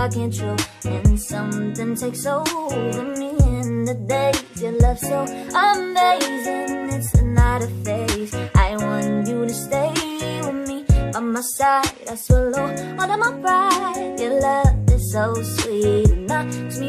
got control, and something takes over me. In the days, your love so amazing, it's not a phase. I want you to stay with me, by my side. I swallow all of my pride. Your love is so sweet, it knocks me